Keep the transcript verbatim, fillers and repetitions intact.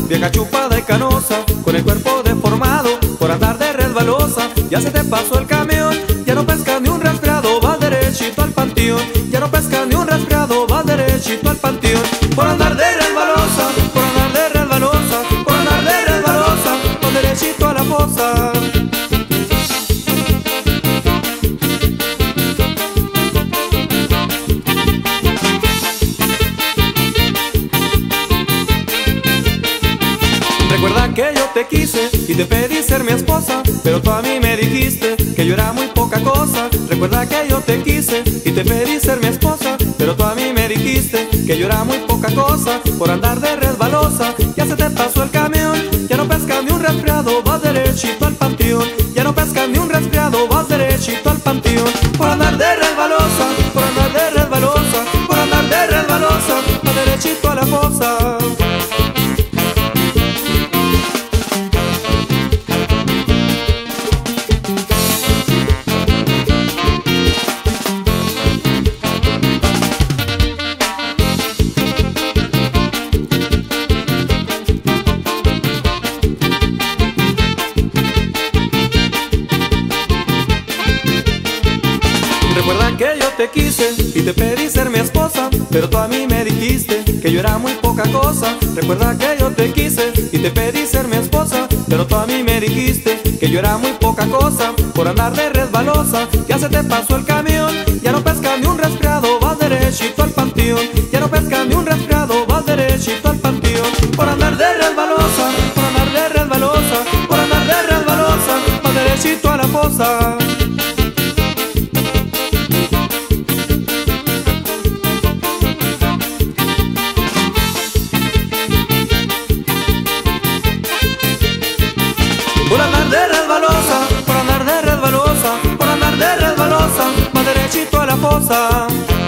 vieja chupada y canosa, con el cuerpo deformado por andar de resbalosa. Ya se te pasó el camión, ya no pescas ni un resfriado, vas derechito al panteón. Ya no pescas ni un resfriado, vas derechito al panteón. Por andar de resbalosa, por andar de resbalosa, por andar de resbalosa, vas derechito a la fosa. Recuerda que yo te quise y te pedí ser mi esposa, pero tú a mí me dijiste que yo era muy poca cosa. Recuerda que yo te quise y te pedí ser mi esposa, pero tú a mí me dijiste que yo era muy poca cosa. Por andar de resbalosa, ya se te pasó el camión. Ya no pescas ni un resfriado, vas derechito al panteón. Ya no pescas ni un resfriado, vas derechito al panteón. Por andar de resbalosa, por andar de resbalosa, por andar de resbalosa, vas derechito a la fosa. Recuerda que yo te quise y te pedí ser mi esposa, pero tú a mí me dijiste que yo era muy poca cosa. Recuerda que yo te quise y te pedí ser mi esposa, pero tú a mí me dijiste que yo era muy poca cosa. Por andar de resbalosa, ya se te pasó el camión. Ya no pescas ni un resfriado, vas derechito al panteón. Ya no pescas ni un resfriado, vas derechito al panteón. Por andar de resbalosa, por andar de resbalosa, por andar de resbalosa, vas derechito a la fosa. Por andar de resbalosa, por andar de resbalosa, por andar de resbalosa, más derechito a la fosa.